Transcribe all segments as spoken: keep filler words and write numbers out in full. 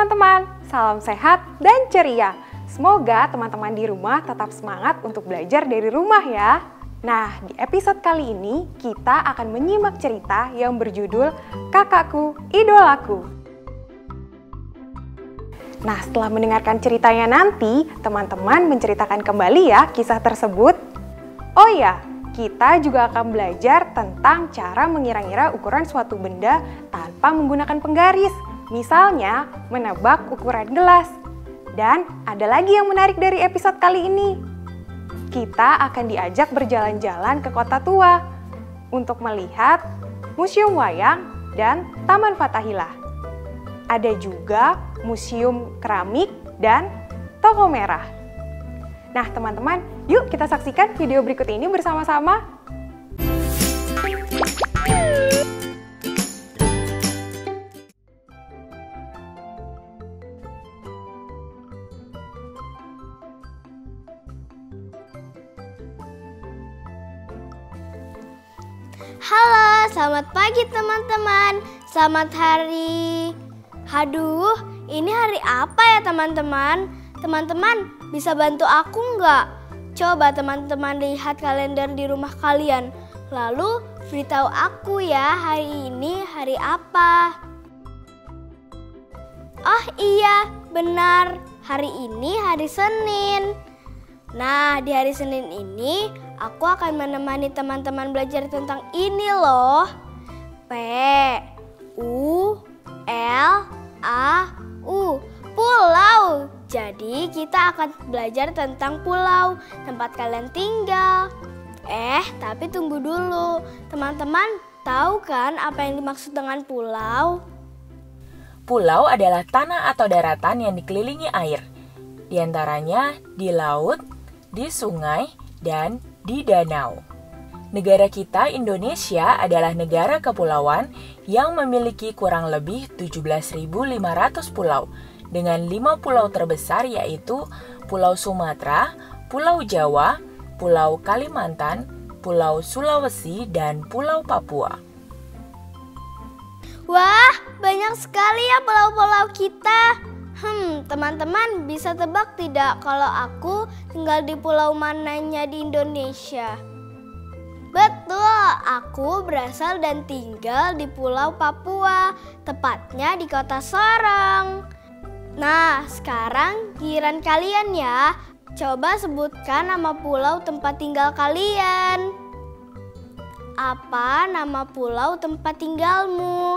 teman-teman, salam sehat dan ceria. Semoga teman-teman di rumah tetap semangat untuk belajar dari rumah ya. Nah, di episode kali ini kita akan menyimak cerita yang berjudul Kakakku Idolaku. Nah, setelah mendengarkan ceritanya nanti, teman-teman menceritakan kembali ya kisah tersebut. Oh ya, kita juga akan belajar tentang cara mengira-ngira ukuran suatu benda tanpa menggunakan penggaris. Misalnya, menebak ukuran gelas. Dan ada lagi yang menarik dari episode kali ini. Kita akan diajak berjalan-jalan ke kota tua untuk melihat Museum Wayang dan Taman Fathahillah. Ada juga Museum Keramik dan Toko Merah. Nah, teman-teman, yuk kita saksikan video berikut ini bersama-sama. Halo, selamat pagi teman-teman. Selamat hari... Aduh, ini hari apa ya teman-teman? Teman-teman, bisa bantu aku nggak? Coba teman-teman lihat kalender di rumah kalian. Lalu beritahu aku ya hari ini hari apa. Oh iya, benar. Hari ini hari Senin. Nah, di hari Senin ini aku akan menemani teman-teman belajar tentang ini loh. P U L A U, pulau. Jadi kita akan belajar tentang pulau, tempat kalian tinggal. Eh, tapi tunggu dulu. Teman-teman tahu kan apa yang dimaksud dengan pulau? Pulau adalah tanah atau daratan yang dikelilingi air. Di antaranya di laut, di sungai, dan di danau. Negara kita, Indonesia, adalah negara kepulauan yang memiliki kurang lebih tujuh belas ribu lima ratus pulau, dengan lima pulau terbesar yaitu Pulau Sumatera, Pulau Jawa, Pulau Kalimantan, Pulau Sulawesi, dan Pulau Papua. Wah, banyak sekali ya pulau-pulau kita. Hmm, teman-teman bisa tebak tidak kalau aku tinggal di pulau mananya di Indonesia? Betul, aku berasal dan tinggal di Pulau Papua, tepatnya di kota Sorong. Nah, sekarang giliran kalian ya. Coba sebutkan nama pulau tempat tinggal kalian. Apa nama pulau tempat tinggalmu?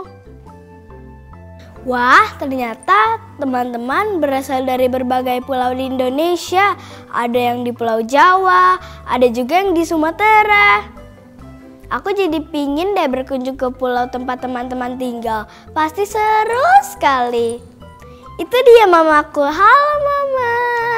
Wah, ternyata teman-teman berasal dari berbagai pulau di Indonesia. Ada yang di Pulau Jawa, ada juga yang di Sumatera. Aku jadi pingin deh berkunjung ke pulau tempat teman-teman tinggal. Pasti seru sekali. Itu dia mamaku. Halo mama.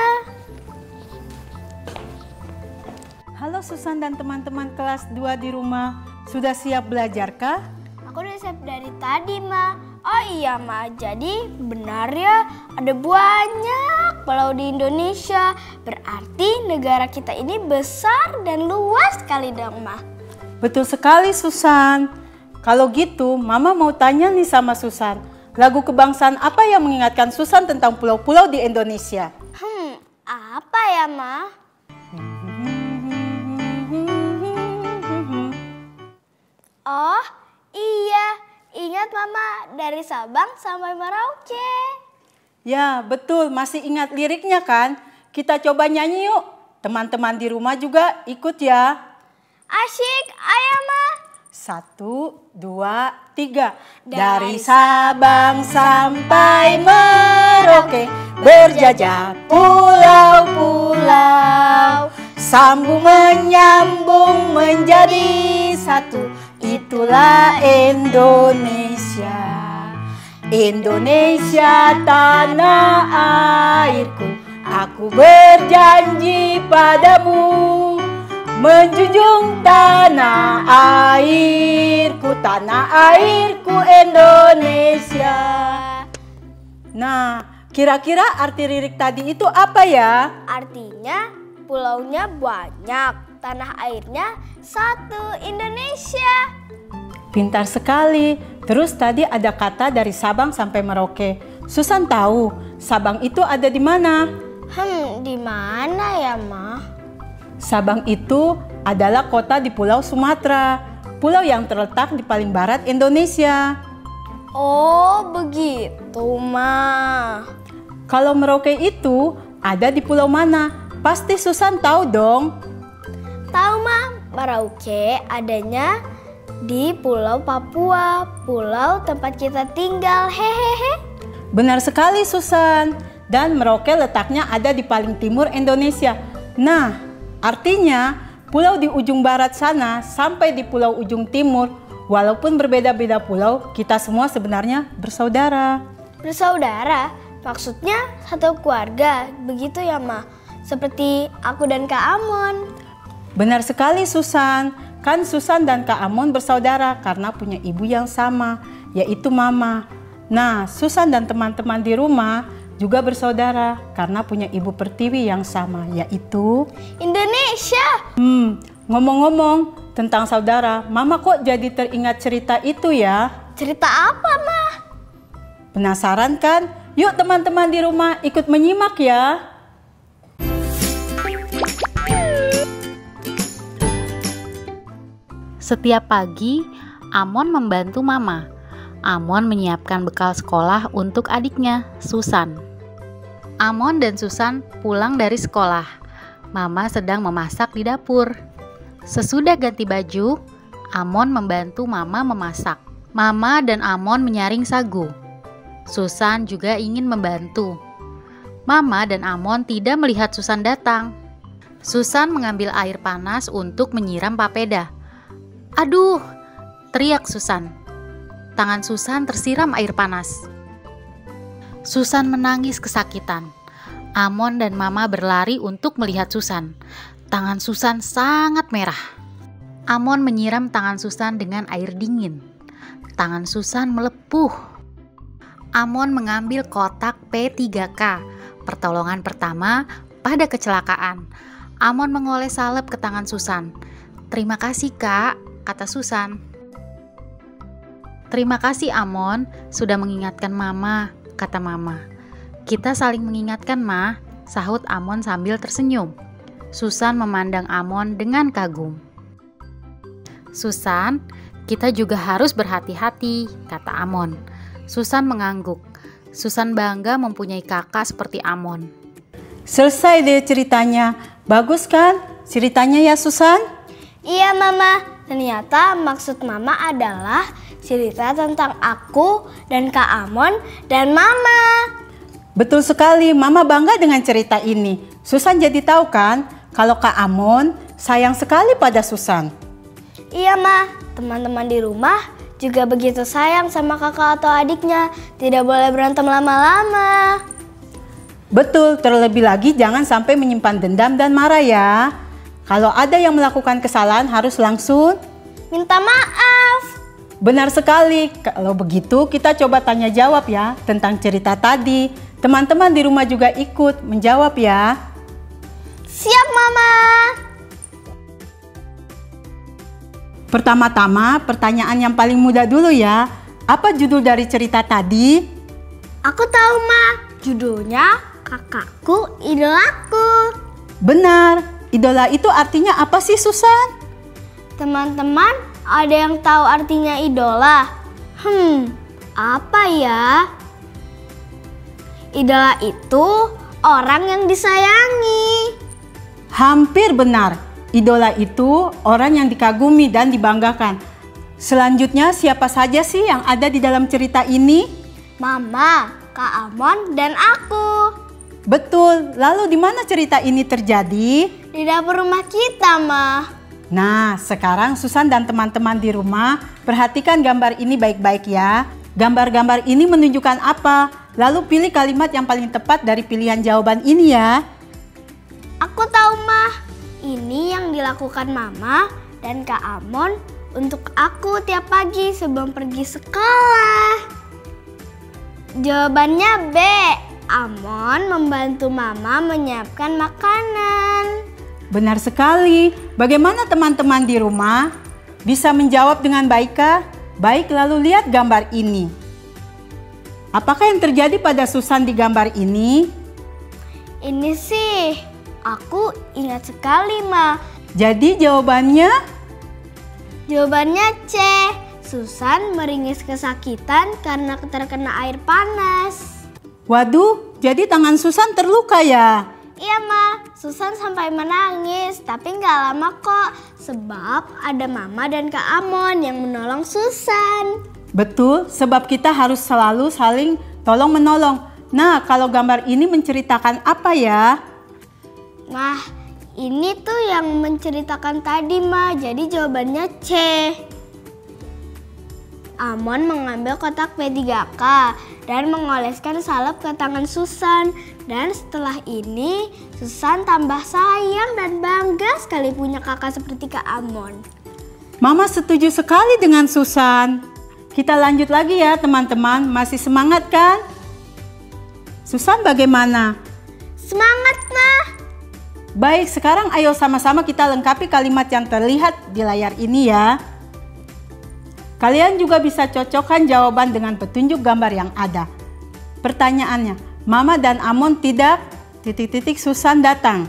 Halo Susan dan teman-teman kelas dua di rumah. Sudah siap belajar kah? Aku udah siap dari tadi ma. Oh iya ma, jadi benar ya ada banyak pulau di Indonesia. Berarti negara kita ini besar dan luas sekali dong ma. Betul sekali Susan. Kalau gitu Mama mau tanya nih sama Susan. Lagu kebangsaan apa yang mengingatkan Susan tentang pulau-pulau di Indonesia? Hmm, apa ya ma? Oh iya, ingat mama dari Sabang sampai Merauke. Ya betul, masih ingat liriknya kan? Kita coba nyanyi yuk. Teman-teman di rumah juga ikut ya. Asyik, ayo ma. Satu, dua, tiga. Dari Sabang sampai Merauke, berjajah pulau-pulau, sambung menyambung menjadi satu. Itulah Indonesia. Indonesia tanah airku. Aku berjanji padamu, menjunjung tanah airku, tanah airku Indonesia. Nah, kira-kira arti lirik tadi itu apa ya? Artinya pulaunya banyak, tanah airnya satu, Indonesia. Pintar sekali. Terus tadi ada kata dari Sabang sampai Merauke. Susan tahu Sabang itu ada di mana? Hmm, di mana ya, Ma? Sabang itu adalah kota di Pulau Sumatera, pulau yang terletak di paling barat Indonesia. Oh, begitu, Ma. Kalau Merauke itu ada di pulau mana? Pasti Susan tahu dong. Tahu, Ma, Merauke adanya di Pulau Papua, pulau tempat kita tinggal. Hehehe. Benar sekali, Susan. Dan Merauke letaknya ada di paling timur Indonesia. Nah, artinya pulau di ujung barat sana sampai di pulau ujung timur, walaupun berbeda-beda pulau, kita semua sebenarnya bersaudara. Bersaudara? Maksudnya satu keluarga, begitu ya, Ma? Seperti aku dan Kak Amon. Benar sekali, Susan. Kan Susan dan Kak Amon bersaudara karena punya ibu yang sama, yaitu Mama. Nah, Susan dan teman-teman di rumah juga bersaudara karena punya ibu pertiwi yang sama, yaitu Indonesia. Hmm, ngomong-ngomong tentang saudara, Mama kok jadi teringat cerita itu ya? Cerita apa, Ma? Penasaran kan? Yuk teman-teman di rumah ikut menyimak ya. Setiap pagi, Amon membantu Mama. Amon menyiapkan bekal sekolah untuk adiknya, Susan. Amon dan Susan pulang dari sekolah. Mama sedang memasak di dapur. Sesudah ganti baju, Amon membantu Mama memasak. Mama dan Amon menyaring sagu. Susan juga ingin membantu. Mama dan Amon tidak melihat Susan datang. Susan mengambil air panas untuk menyiram papeda. Aduh, teriak Susan. Tangan Susan tersiram air panas. Susan menangis kesakitan. Amon dan Mama berlari untuk melihat Susan. Tangan Susan sangat merah. Amon menyiram tangan Susan dengan air dingin. Tangan Susan melepuh. Amon mengambil kotak P tiga K, pertolongan pertama pada kecelakaan. Amon mengoles salep ke tangan Susan. Terima kasih, Kak, kata Susan. Terima kasih, Amon, sudah mengingatkan Mama, kata Mama. Kita saling mengingatkan, Ma, sahut Amon sambil tersenyum. Susan memandang Amon dengan kagum. Susan, kita juga harus berhati-hati, kata Amon. Susan mengangguk. Susan bangga mempunyai kakak seperti Amon. Selesai deh ceritanya. Bagus kan ceritanya ya, Susan? Iya, Mama. Ternyata maksud Mama adalah cerita tentang aku dan Kak Amon dan Mama. Betul sekali, Mama bangga dengan cerita ini. Susan jadi tahu kan kalau Kak Amon sayang sekali pada Susan. Iya, Ma. Teman-teman di rumah juga begitu sayang sama kakak atau adiknya. Tidak boleh berantem lama-lama. Betul, terlebih lagi jangan sampai menyimpan dendam dan marah ya. Kalau ada yang melakukan kesalahan harus langsung minta maaf. Benar sekali. Kalau begitu kita coba tanya jawab ya tentang cerita tadi. Teman-teman di rumah juga ikut menjawab ya. Siap, Mama. Pertama-tama pertanyaan yang paling mudah dulu ya. Apa judul dari cerita tadi? Aku tahu, Ma. Judulnya Kakakku Idolaku. Benar. Idola itu artinya apa sih, Susan? Teman-teman, ada yang tahu artinya idola? Hmm, apa ya? Idola itu orang yang disayangi. Hampir benar. Idola itu orang yang dikagumi dan dibanggakan. Selanjutnya siapa saja sih yang ada di dalam cerita ini? Mama, Kak Amon, dan aku. Betul. Lalu di mana cerita ini terjadi? Di dapur rumah kita, Ma. Nah, sekarang Susan dan teman-teman di rumah perhatikan gambar ini baik-baik ya. Gambar-gambar ini menunjukkan apa? Lalu pilih kalimat yang paling tepat dari pilihan jawaban ini ya. Aku tahu, Ma. Ini yang dilakukan Mama dan Kak Amon untuk aku tiap pagi sebelum pergi sekolah. Jawabannya B. Amon membantu Mama menyiapkan makanan. Benar sekali. Bagaimana teman-teman di rumah? Bisa menjawab dengan baik kah? Baik, lalu lihat gambar ini. Apakah yang terjadi pada Susan di gambar ini? Ini sih, aku ingat sekali, Ma. Jadi jawabannya? Jawabannya C. Susan meringis kesakitan karena terkena air panas. Waduh, jadi tangan Susan terluka ya? Iya, Ma. Susan sampai menangis, tapi nggak lama kok. Sebab ada Mama dan Kak Amon yang menolong Susan. Betul, sebab kita harus selalu saling tolong-menolong. Nah, kalau gambar ini menceritakan apa ya? Nah, ini tuh yang menceritakan tadi, Ma. Jadi jawabannya C. Amon mengambil kotak P tiga K dan mengoleskan salep ke tangan Susan. Dan setelah ini, Susan tambah sayang dan bangga sekali punya kakak seperti Kak Amon. Mama setuju sekali dengan Susan. Kita lanjut lagi ya teman-teman, masih semangat kan? Susan bagaimana? Semangat, Ma! Baik, sekarang ayo sama-sama kita lengkapi kalimat yang terlihat di layar ini ya. Kalian juga bisa cocokkan jawaban dengan petunjuk gambar yang ada. Pertanyaannya, Mama dan Amon tidak titik-titik Susan datang.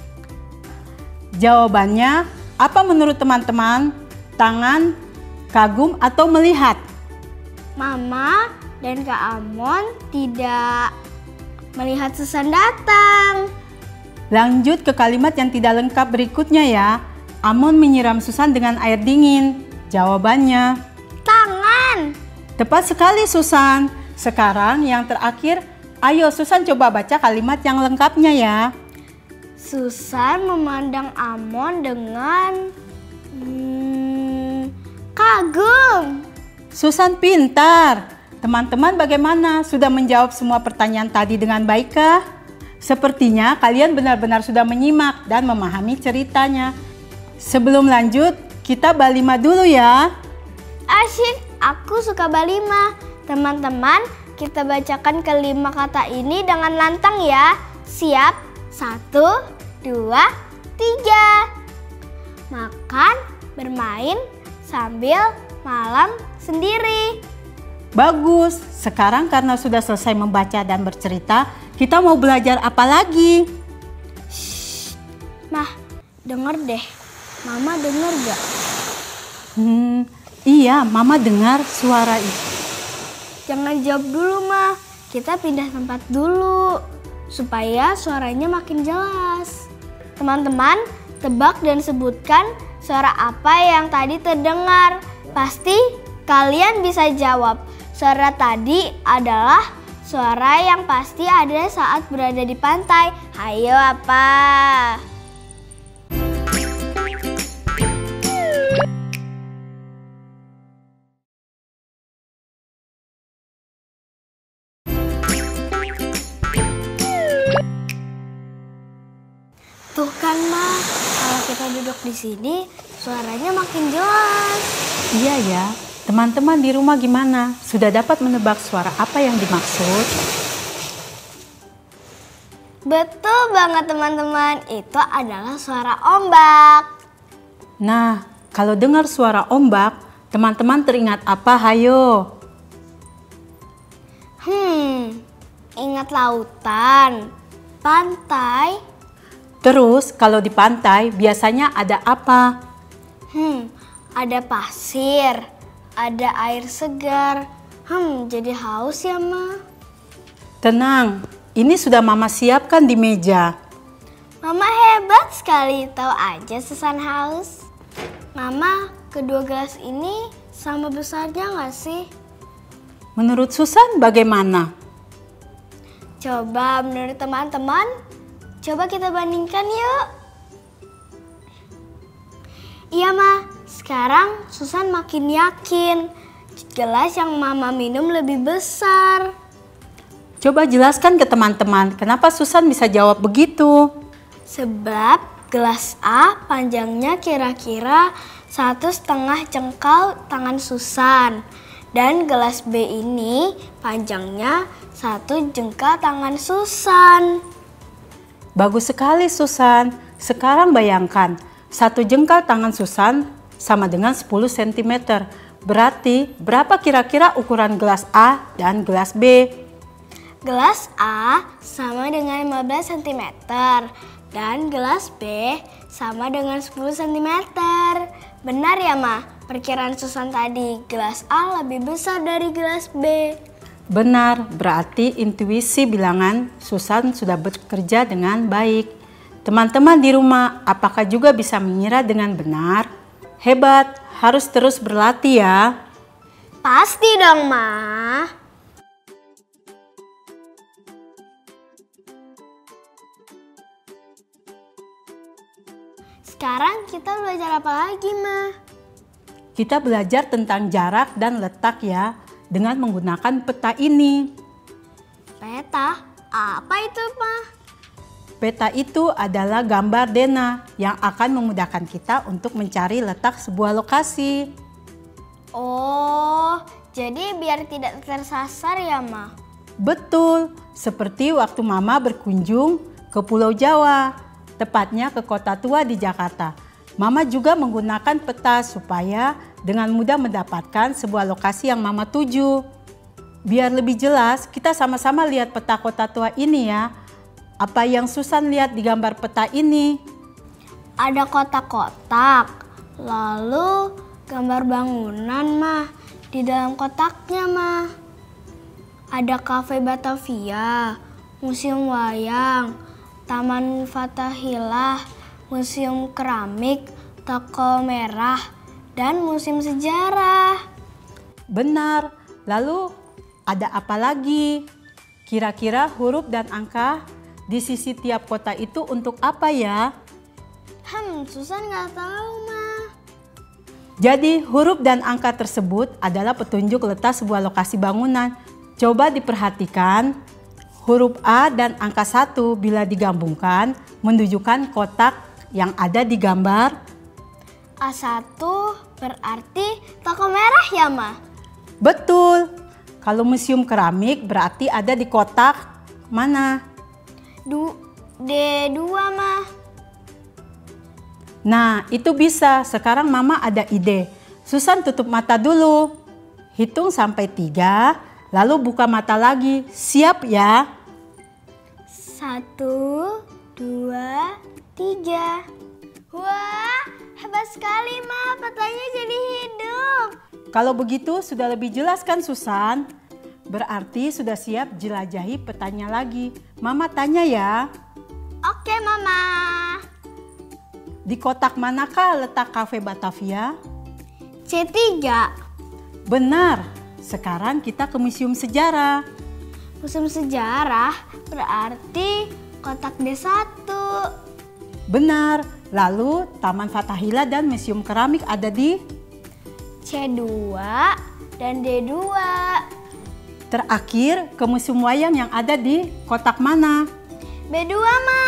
Jawabannya, apa menurut teman-teman? Tangan, kagum, atau melihat? Mama dan Kak Amon tidak melihat Susan datang. Lanjut ke kalimat yang tidak lengkap berikutnya ya. Amon menyiram Susan dengan air dingin. Jawabannya, tangan. Tepat sekali Susan. Sekarang yang terakhir, ayo Susan coba baca kalimat yang lengkapnya ya. Susan memandang Amon dengan hmm, kagum. Susan pintar. Teman-teman bagaimana? Sudah menjawab semua pertanyaan tadi dengan baikkah? Sepertinya kalian benar-benar sudah menyimak dan memahami ceritanya. Sebelum lanjut, kita balima dulu ya. Asyik, aku suka balima. Teman-teman, kita bacakan kelima kata ini dengan lantang ya. Siap? Satu, dua, tiga. Makan, bermain, sambil malam sendiri. Bagus. Sekarang karena sudah selesai membaca dan bercerita, kita mau belajar apa lagi? Shh. Mah, denger deh. Mama denger gak? Hmm, iya, Mama dengar suara itu. Jangan jawab dulu, Ma. Kita pindah tempat dulu supaya suaranya makin jelas. Teman-teman, tebak dan sebutkan suara apa yang tadi terdengar. Pasti kalian bisa jawab. Suara tadi adalah suara yang pasti ada saat berada di pantai. Hayo apa? Tuh kan, Ma, kalau kita duduk di sini, suaranya makin jelas. Iya ya. Teman-teman di rumah gimana? Sudah dapat menebak suara apa yang dimaksud? Betul banget teman-teman, itu adalah suara ombak. Nah, kalau dengar suara ombak, teman-teman teringat apa? Hayo. Hmm, ingat lautan, pantai. Terus kalau di pantai biasanya ada apa? Hmm, ada pasir, ada air segar. Hmm, jadi haus ya, Ma? Tenang, ini sudah Mama siapkan di meja. Mama hebat sekali, tahu aja Susan haus. Mama, kedua gelas ini sama besarnya nggak sih? Menurut Susan bagaimana? Coba menurut teman-teman, coba kita bandingkan yuk. Iya, Ma, sekarang Susan makin yakin gelas yang Mama minum lebih besar. Coba jelaskan ke teman-teman kenapa Susan bisa jawab begitu. Sebab gelas A panjangnya kira-kira satu setengah jengkal tangan Susan. Dan gelas B ini panjangnya satu jengkal tangan Susan. Bagus sekali Susan. Sekarang bayangkan, satu jengkal tangan Susan sama dengan sepuluh sentimeter. Berarti berapa kira-kira ukuran gelas A dan gelas B? Gelas A sama dengan lima belas sentimeter dan gelas B sama dengan sepuluh sentimeter. Benar ya, Ma? Perkiraan Susan tadi, gelas A lebih besar dari gelas B. Benar, berarti intuisi bilangan Susan sudah bekerja dengan baik. Teman-teman di rumah, apakah juga bisa mengira dengan benar? Hebat, harus terus berlatih ya. Pasti dong, Ma. Sekarang kita belajar apa lagi, Ma? Kita belajar tentang jarak dan letak ya, dengan menggunakan peta ini. Peta? Apa itu, Ma? Peta itu adalah gambar Dena yang akan memudahkan kita untuk mencari letak sebuah lokasi. Oh, jadi biar tidak tersasar ya, Ma? Betul, seperti waktu Mama berkunjung ke Pulau Jawa, tepatnya ke Kota Tua di Jakarta. Mama juga menggunakan peta supaya dengan mudah mendapatkan sebuah lokasi yang Mama tuju. Biar lebih jelas, kita sama-sama lihat peta Kota Tua ini ya. Apa yang Susan lihat di gambar peta ini? Ada kotak-kotak, lalu gambar bangunan, Ma. Di dalam kotaknya, Ma. Ada kafe Batavia, museum wayang, Taman Fathahillah, museum keramik, toko merah, dan museum sejarah. Benar, lalu ada apa lagi? Kira-kira huruf dan angka di sisi tiap kota itu untuk apa ya? Hmm, Susan nggak tahu, Ma. Jadi huruf dan angka tersebut adalah petunjuk letak sebuah lokasi bangunan. Coba diperhatikan, huruf A dan angka satu bila digabungkan menunjukkan kotak yang ada di gambar. A satu berarti toko merah ya, Ma? Betul. Kalau museum keramik berarti ada di kotak mana? Du D dua, Ma. Nah, itu bisa. Sekarang Mama ada ide. Susan tutup mata dulu. Hitung sampai tiga, lalu buka mata lagi. Siap ya? Satu, dua, tiga. Wah, hebat sekali, Ma. Petanya jadi hidup. Kalau begitu sudah lebih jelas kan, Susan? Berarti sudah siap jelajahi petanya lagi. Mama tanya ya. Oke, Mama. Di kotak manakah letak kafe Batavia? C tiga. Benar. Sekarang kita ke museum sejarah. Museum sejarah berarti kotak D satu. Benar. Lalu Taman Fathahillah dan museum keramik ada di C dua dan D dua. Terakhir ke museum wayang yang ada di kotak mana? B dua, Ma.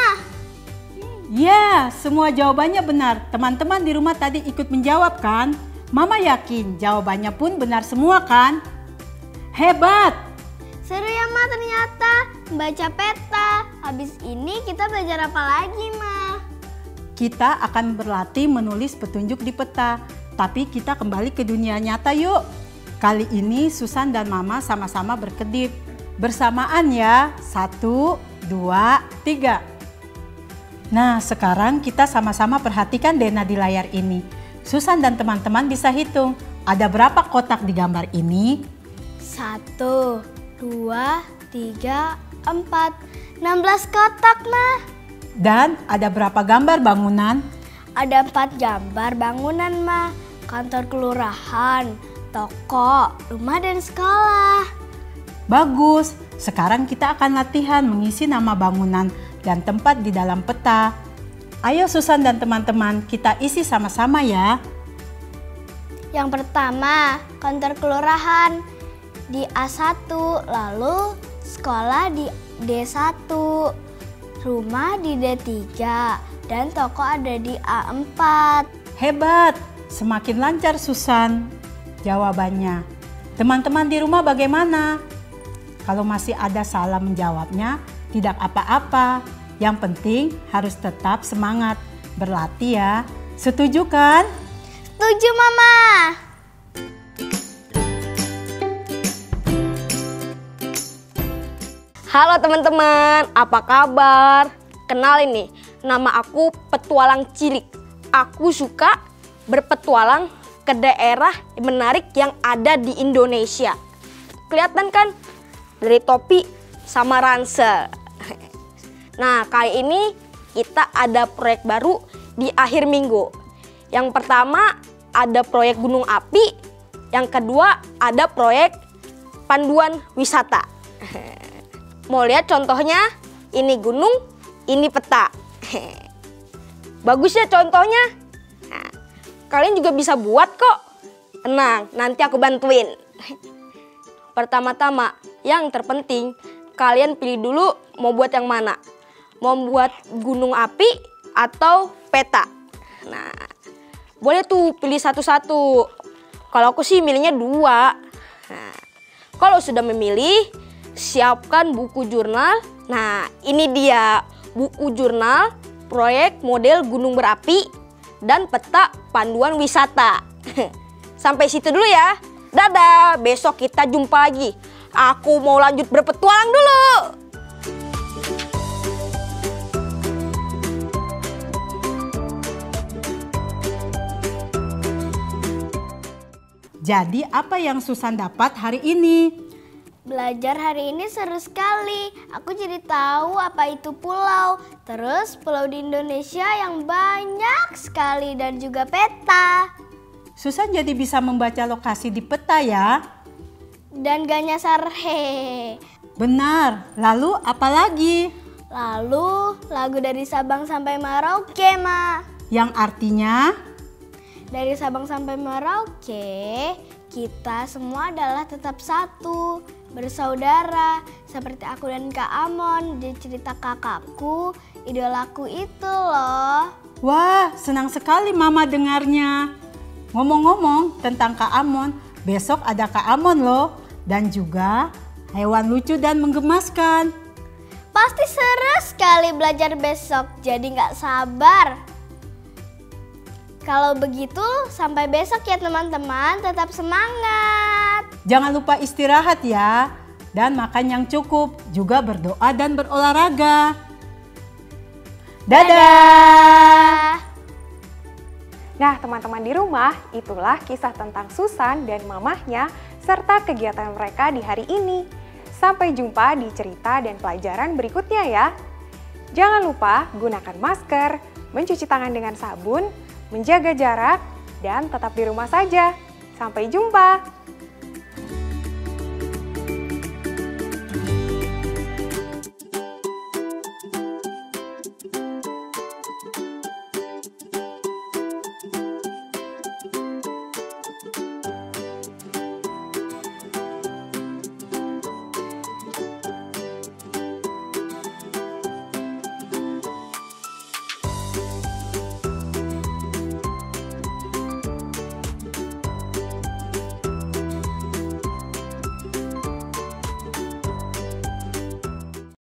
Ya, semua jawabannya benar. Teman-teman di rumah tadi ikut menjawab kan? Mama yakin jawabannya pun benar semua kan? Hebat! Seru ya, Ma, ternyata membaca peta. Habis ini kita belajar apa lagi, Ma? Kita akan berlatih menulis petunjuk di peta. Tapi kita kembali ke dunia nyata yuk. Kali ini Susan dan Mama sama-sama berkedip. Bersamaan ya. Satu, dua, tiga. Nah, sekarang kita sama-sama perhatikan Dena di layar ini. Susan dan teman-teman bisa hitung. Ada berapa kotak di gambar ini? Satu, dua, tiga, empat. enam belas kotak, Ma. Dan ada berapa gambar bangunan? Ada empat gambar bangunan, Ma. Kantor kelurahan, toko, rumah, dan sekolah. Bagus. Sekarang kita akan latihan mengisi nama bangunan dan tempat di dalam peta. Ayo Susan dan teman-teman, kita isi sama-sama ya. Yang pertama, kantor kelurahan di A satu, lalu sekolah di D satu, rumah di D tiga, dan toko ada di A empat. Hebat, semakin lancar Susan jawabannya. Teman-teman di rumah bagaimana? Kalau masih ada salah menjawabnya, tidak apa-apa. Yang penting harus tetap semangat berlatih ya. Setuju kan? Setuju, Mama. Halo teman-teman, apa kabar? Kenalin nih, nama aku Petualang Cilik. Aku suka berpetualang ke daerah menarik yang ada di Indonesia. Kelihatan kan? Dari topi sama ransel. Nah, kali ini kita ada proyek baru di akhir minggu. Yang pertama ada proyek gunung api, yang kedua ada proyek panduan wisata. Mau lihat contohnya? Ini gunung, ini peta. Bagus ya contohnya? Nah, kalian juga bisa buat kok. Tenang, nanti aku bantuin. Pertama-tama, yang terpenting, kalian pilih dulu mau buat yang mana. Mau buat gunung api atau peta. Nah, boleh tuh pilih satu-satu. Kalau aku sih milihnya dua. Nah, kalau sudah memilih, siapkan buku jurnal. Nah, ini dia buku jurnal proyek model gunung berapi dan peta panduan wisata. Sampai situ dulu ya. Dadah, besok kita jumpa lagi. Aku mau lanjut berpetualang dulu. Jadi apa yang Susan dapat hari ini? Belajar hari ini seru sekali. Aku jadi tahu apa itu pulau. Terus pulau di Indonesia yang banyak sekali dan juga peta. Susan jadi bisa membaca lokasi di peta ya. Dan gak nyasar he. Benar. Lalu apa lagi? Lalu lagu dari Sabang sampai Merauke, Ma. Yang artinya? Dari Sabang sampai Merauke, kita semua adalah tetap satu, bersaudara. Seperti aku dan Kak Amon di cerita kakakku, idolaku itu loh. Wah, senang sekali Mama dengarnya. Ngomong-ngomong tentang Kak Amon, besok ada Kak Amon loh. Dan juga hewan lucu dan menggemaskan. Pasti seru sekali belajar besok, jadi nggak sabar. Kalau begitu, sampai besok ya teman-teman, tetap semangat. Jangan lupa istirahat ya, dan makan yang cukup, juga berdoa dan berolahraga. Dadah! Dadah. Nah, teman-teman di rumah, itulah kisah tentang Susan dan mamahnya, serta kegiatan mereka di hari ini. Sampai jumpa di cerita dan pelajaran berikutnya ya. Jangan lupa gunakan masker, mencuci tangan dengan sabun, menjaga jarak, dan tetap di rumah saja. Sampai jumpa!